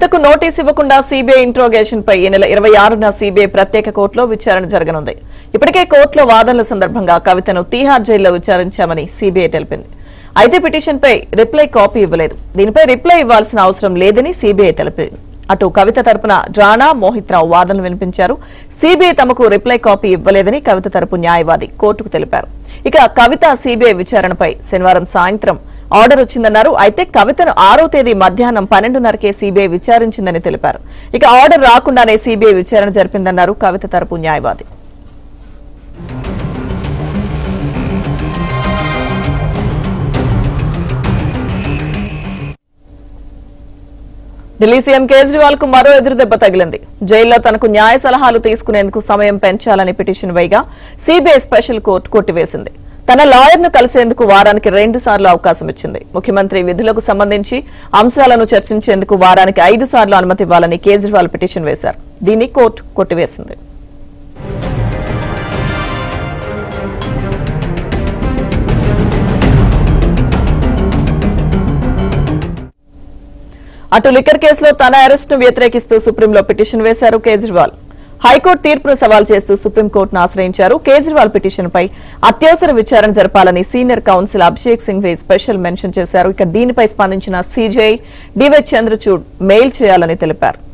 కవితకు నోటీస్ ఇవ్వకుండా CBI interrogation పై ఈ నెల 26న సీబీఐ ప్రత్యేక కోర్టులో విచారణ జరగనుంది. ఇప్పటికే కోర్టులో వాదనల సందర్భంగా కవితను తీహార్ జైల్లో విచారించామని సీబీఐ తెలిపింది. అయితే పిటిషన్ పై రిప్లై కాపీ ఇవ్వలేదు. దీనిపై రిప్లై ఇవ్వాల్సిన అవసరం లేదని సీబీఐ తెలిపింది. అటు కవిత తరపున రాణా మోహిత్ రావు వాదనలు వినిపించారు. సీబీఐ తమకు రిప్లై కాపీ ఇవ్వలేదని కవిత తరపు న్యాయవాది కోర్టుకు తెలిపారు. ఇక కవిత సీబీఐ విచారణపై శనివారం సాయంత్రం ఆర్డర్ వచ్చిందన్నారు. అయితే కవితను 6వ తేదీ మధ్యాహ్నం 12:30కే సీబీఐ విచారించిందని తెలిపారు. ఇక ఆర్డర్ రాకుండానే సీబీఐ విచారణ జరిపిందన్నారు కవిత తరపు న్యాయవాది. ఢిల్లీ సీఎం కేజ్రీవాల్ కు మరో ఎదురుదెబ్బ తగిలింది. జైల్లో తనకు న్యాయ సలహాలు తీసుకునేందుకు సమయం పెంచాలని పిటిషన్ వేయగా సీబీఐ స్పెషల్ కోర్టు కొట్టివేసింది. తన లాయర్ను కలిసేందుకు వారానికి 2 సార్లు అవకాశం ఇచ్చింది. ముఖ్యమంత్రి విధులకు సంబంధించి అంశాలను చర్చించేందుకు వారానికి 5 సార్లు అనుమతి ఇవ్వాలని కేజ్రీవాల్ పిటిషన్ వేశారు. దీన్ని కోర్టు కొట్టివేసింది. అటు లిక్కర్ కేసులో తన అరెస్టును వ్యతిరేకిస్తూ సుప్రీంలో పిటిషన్ వేశారు కేజ్రీవాల్. హైకోర్టు తీర్పును సవాల్ చేస్తూ సుప్రీంకోర్టును ఆశ్రయించారు. కేజ్రీవాల్ పిటిషన్పై అత్యవసర విచారణ జరపాలని senior counsel Abhishek Singhvi special mention చేశారు. ఇక దీనిపై స్పందించిన సీజేఐ డివై చంద్రచూడ్ మెయిల్ చేయాలని తెలిపారు.